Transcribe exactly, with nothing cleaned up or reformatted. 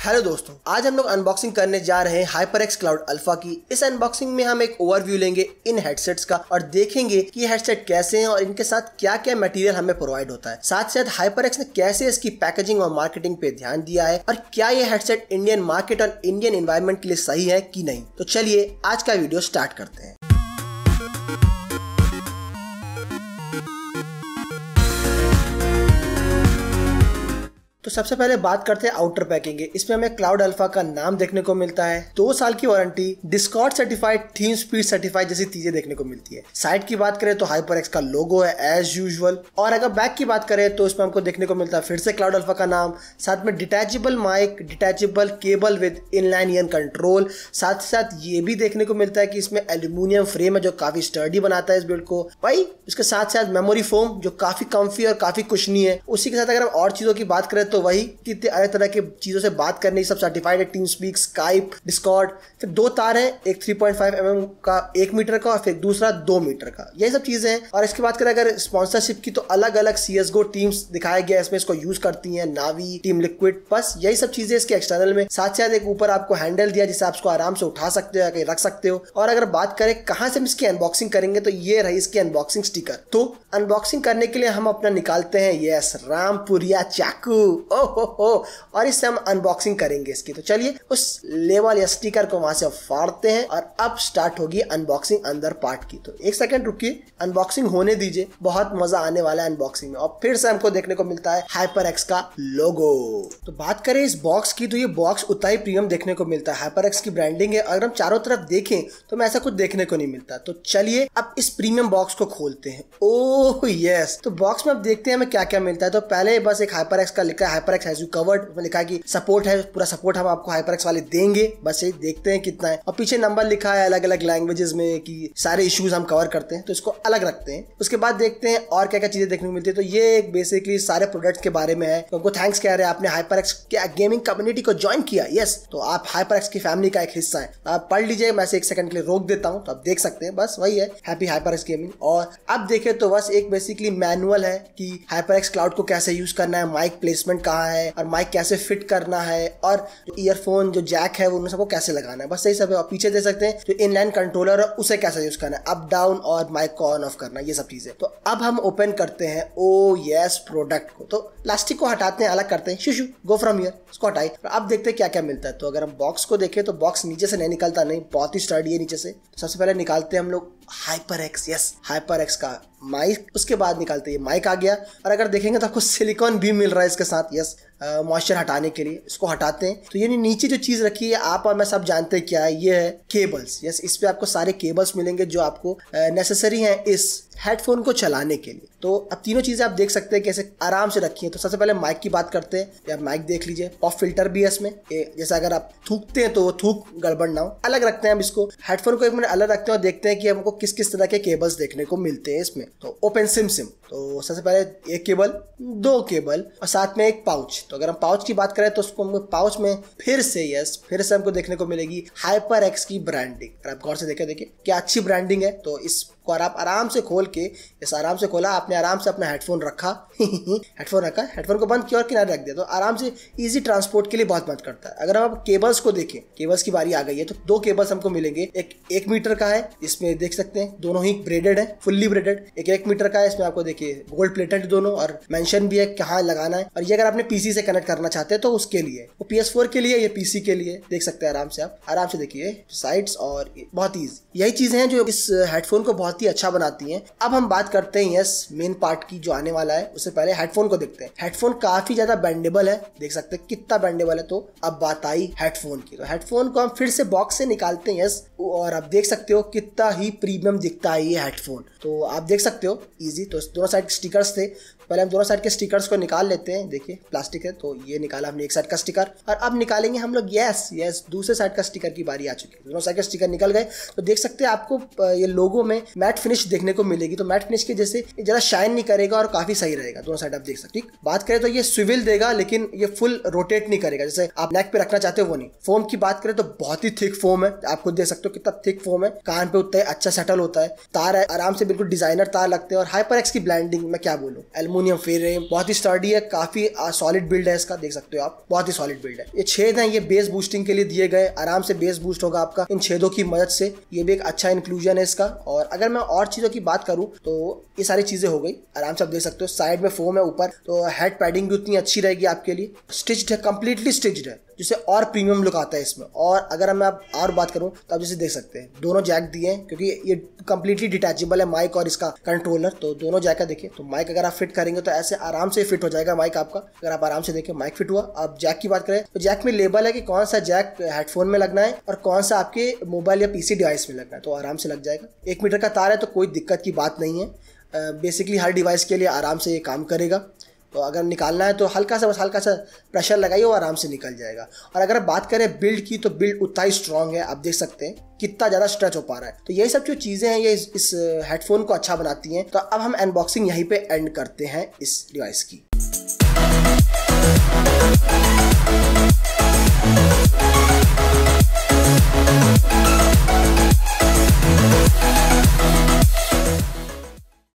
Hello दोस्तों, आज हम लोग अनबॉक्सिंग करने जा रहे हैं HyperX Cloud Alpha की। इस अनबॉक्सिंग में हम एक ओवरव्यू लेंगे इन हेडसेट्स का और देखेंगे कि ये हेडसेट कैसे हैं और इनके साथ क्या क्या मटेरियल हमें प्रोवाइड होता है। साथ साथ HyperX ने कैसे इसकी पैकेजिंग और मार्केटिंग पे ध्यान दिया है और क्या ये हेडसेट इंडियन मार्केट और इंडियन एनवायरनमेंट के लिए सही है कि नहीं। तो चलिए आज का वीडियो स्टार्ट करते हैं। तो सबसे पहले बात करते हैं आउटर पैकिंग की। इसमें हमें क्लाउड अल्फा का नाम देखने को मिलता है, दो साल की warranty, Discord certified, theme speed certified जैसी चीजें देखने को मिलती है। साइड की बात करें तो HyperX का लोगो है एज यूजुअल, और अगर बैक की बात करें तो इसमें हमको देखने को मिलता है फिर से क्लाउड अल्फा का नाम, साथ में detachable mic, detachable cable with inline ear control. साथ ही साथ ये भी देखने को मिलता है कि इसमें एल्यूमिनियम फ्रेम है जो काफी स्टर्डी बनाता है इस बिल्ड को। भाई इसके साथ साथ मेमोरी फोम जो काफी कम्फी और काफी कुशनी है। उसी के साथ अगर हम और चीजों की बात करें तो वही कितने अलग तरह के चीजों से बात करने सब सर्टिफाइड है, टीम स्पीक, स्काइप, डिस्कॉर्ड। फिर दो तार हैं, एक three point five M M का एक मीटर का और फिर दूसरा दो मीटर का। यही सब चीजें हैं। और इसके बात करें अगर स्पॉन्सरशिप की तो अलग अलग सी एस गो टीम्स दिखाया गया इसमें, इसको यूज करती हैं, नावी, टीम लिक्विड, बस यही सब चीजें इसके एक्सटर्नल में। साथ साथ एक ऊपर आपको हैंडल दिया जिसे आप इसको आराम से उठा सकते हो या कहीं रख सकते हो। और अगर बात करें कहां से हम इसकी अनबॉक्सिंग करेंगे तो ये रही इसकी अनबॉक्सिंग स्टिकर। तो अनबॉक्सिंग करने के लिए हम अपना निकालते हैं यस रामपुरिया चाकू। ओहो हो, और इससे हम अनबॉक्सिंग करेंगे इसकी। तो चलिए उस लेवल या स्टिकर को वहां से फाड़ते हैं और अब स्टार्ट होगी अनबॉक्सिंग अंदर पार्ट की। तो एक सेकंड रुकिए, अनबॉक्सिंग होने दीजिए, बहुत मजा आने वाला है अनबॉक्सिंग में। और फिर से हमको देखने को मिलता है HyperX का लोगो। तो बात करें इस बॉक्स की तो ये बॉक्स उतना ही प्रीमियम देखने को मिलता है। HyperX की ब्रांडिंग है। अगर हम चारों तरफ देखें तो हमें ऐसा कुछ देखने को नहीं मिलता। तो चलिए अब इस प्रीमियम बॉक्स को खोलते हैं। ओह यस, तो बॉक्स में अब देखते हैं हमें क्या क्या मिलता है। तो पहले बस एक HyperX का लिखा है HyperX हैज यू कवर्ड, लिखा है कि सपोर्ट है, पूरा सपोर्ट हम आपको HyperX वाले देंगे। बस ये देखते हैं कितना है। और पीछे नंबर लिखा है अलग अलग लैंग्वेजेस में कि सारे इश्यूज हम कवर करते हैं, तो इसको अलग रखते हैं। उसके बाद देखते हैं और क्या क्या चीजें देखने को मिलती है। तो ये एक बेसिकली सारे प्रोडक्ट्स के बारे में है। तो हमको थैंक्स कह रहे हैं आपने HyperX के गेमिंग कम्युनिटी को ज्वाइन किया। यस, तो आप HyperX की फैमिली का एक हिस्सा है। आप पढ़ लीजिए, मैं से एक सेकंड के लिए रोक देता हूं तो आप देख सकते हैं। बस वही है, हैप्पी HyperX गेमिंग। और अब देखें तो बस एक बेसिकली मैनुअल है कि HyperX क्लाउड को कैसे यूज करना है, माइक प्लेसमेंट कहाँ है और माइक कैसे फिट करना है और जो ईयरफोन जो जैक है उन सबको कैसे लगाना है। बस यही सब है। और पीछे दे सकते हैं जो इनलाइन कंट्रोलर है उसे कैसे यूज करना है, अप डाउन और माइक को ऑन ऑफ करना, ये सब चीजें। तो अब हम ओपन करते हैं ओ यस प्रोडक्ट को। तो प्लास्टिक को हटाते हैं, अलग करते हैं, शुशु गो फ्रॉम हियर, इसको हटाई। अब देखते हैं क्या क्या मिलता है। तो अगर हम बॉक्स को देखें तो बॉक्स नीचे से नहीं निकलता, नहीं बहुत ही स्टर्डी है नीचे से। तो सबसे पहले निकालते हैं हम लोग HyperX, यस HyperX का माइक। उसके बाद निकालते हैं माइक आ गया। और अगर देखेंगे तो आपको सिलिकॉन भी मिल रहा है इसके साथ, यस मॉइस्चर हटाने के लिए। इसको हटाते हैं तो ये नीचे जो चीज रखी है आप और मैं सब जानते हैं क्या है, ये है केबल्स। यस, इस पे आपको सारे केबल्स मिलेंगे जो आपको नेसेसरी हैं इस हेडफोन को चलाने के लिए। तो अब तीनों चीजें आप देख सकते हैं कैसे आराम से रखी है। तो सबसे पहले माइक की बात करते हैं। या माइक देख लीजिए, पॉप फिल्टर भी है इसमें, जैसे अगर आप थूकते हैं तो वो थूक गड़बड़ ना हो। अलग रखते हैं हम इसको, हेडफोन को एक मिनट अलग रखते हैं और देखते हैं कि हमको किस किस तरह के केबल्स देखने को मिलते हैं इसमें। तो ओपन सिम सिम, तो सबसे पहले एक केबल, दो केबल और साथ में एक पाउच। तो अगर हम पाउच की बात करें तो उसको पाउच में फिर से यस फिर से हमको देखने को मिलेगी HyperX की ब्रांडिंग। अगर आप गौर से देखें, देखिए क्या अच्छी ब्रांडिंग है। तो इस को आप आराम से खोल के, इस आराम से खोला आपने, आराम से अपना हेडफोन रखा हेडफोन रखा, हेडफोन को बंद किया और किनारे रख दिया। तो आराम से इजी ट्रांसपोर्ट के लिए बहुत मदद करता है। अगर हम केबल्स को देखें, केबल्स की बारी आ गई है। तो दो केबल्स हमको मिलेंगे, एक एक मीटर का है, इसमें देख सकते हैं दोनों ही ब्रेडेड है, फुल्ली ब्रेडेड। एक एक मीटर का है, इसमें आपको देखिए गोल्ड प्लेटेड दोनों और मेंशन भी है कहाँ लगाना है। और ये अगर आपने पीसी से कनेक्ट करना चाहते हैं तो उसके लिए, वो पी एस फोर के लिए, ये पीसी के लिए, देख सकते हैं आराम से। आप आराम से देखिए साइड्स और बहुत ईजी। यही चीजें हैं जो इस हेडफोन को बहुत ही अच्छा बनाती हैं। अब हम बात करते हैं यस मेन पार्ट की जो आने वाला है। उससे पहले हेडफोन को देखते हैं। हेडफोन काफी ज्यादा बेंडेबल है, देख सकते हैं कितना बेंडेबल है। तो अब बात आई हेडफोन की। तो हेडफोन को हम फिर से बॉक्स से निकालते हैं यस, और आप देख सकते हो कितना ही प्रीमियम दिखता है ये हेडफोन। तो आप देख सकते हो इजी। तो दोनों साइड स्टिकर्स थे, पहले हम दोनों साइड के स्टिकर्स को निकाल लेते हैं। देखिए प्लास्टिक है तो ये निकाला हमने एक साइड का स्टिकर, और अब निकालेंगे हम लोग यस यस दूसरे साइड का स्टिकर की बारी आ चुकी है। दोनों साइड के स्टिकर निकल गए। तो देख सकते हैं आपको ये लोगो में मैट फिनिश देखने को मिलेगी। तो मैट फिनिश के जैसे ज़्यादा शाइन नहीं करेगा और काफ़ी सही रहेगा। देगा, दोनों साइड आप देख सकते। ठीक, बात करें तो ये स्विvel देगा लेकिन ये फुल रोटेट नहीं करेगा, जैसे आप नेक पे रखना चाहते हो वो नहीं। फोम की बात करें तो बहुत ही थिक फोम है, आप खुद देख सकते हो कितना थिक फोम है, कान पे उतना अच्छा सेटल होता है। तार है आराम से बिल्कुल डिजाइनर तार लगते हैं, और हाइपरएक्स की ब्लैंडिंग मैं क्या बोलूं, एल्युमिनियम फ्रेम, बहुत ही स्टर्डी है, काफी सॉलिड बिल्ड है इसका, देख सकते हो आप, बहुत ही सॉलिड बिल्ड है। ये छेद है, ये बेस बूस्टिंग के लिए दिए गए, आराम से बेस बूस्ट होगा आपका इन छेदों की मदद से, ये भी एक अच्छा इंक्लूजन है इसका। और अगर मैं और चीजों की बात करूं तो ये सारी चीजें हो गई, आराम से आप देख सकते हो साइड में फोम है, ऊपर तो हेड पैडिंग भी उतनी अच्छी रहेगी आपके लिए। स्टिच्ड है, कंप्लीटली स्टिच्ड है, जिससे और प्रीमियम लुक आता है इसमें। और अगर मैं आप और बात करूं तो आप जैसे देख सकते हैं दोनों जैक दिए हैं, क्योंकि ये कंप्लीटली डिटैचेबल है माइक और इसका कंट्रोलर, तो दोनों जैक का देखिए, तो माइक अगर आप फिट करेंगे तो ऐसे आराम से फिट हो जाएगा माइक आपका। अगर आप आराम से देखें माइक फिट हुआ। अब जैक की बात करें तो जैक में लेबल है कि कौन सा जैक हेडफोन में लगना है और कौन सा आपके मोबाइल या पीसी डिवाइस में लगना है, तो आराम से लग जाएगा। एक मीटर का तार है तो कोई दिक्कत की बात नहीं है, बेसिकली हर डिवाइस के लिए आराम से ये काम करेगा। तो अगर निकालना है तो हल्का सा बस हल्का सा प्रेशर लगाइए, वो आराम से निकल जाएगा। और अगर बात करें बिल्ड की तो बिल्ड उतना ही स्ट्रांग है, आप देख सकते हैं कितना ज़्यादा स्ट्रेच हो पा रहा है। तो यही सब जो चीज़ें हैं ये इस, इस हेडफोन को अच्छा बनाती हैं। तो अब हम अनबॉक्सिंग यहीं पे एंड करते हैं इस डिवाइस की।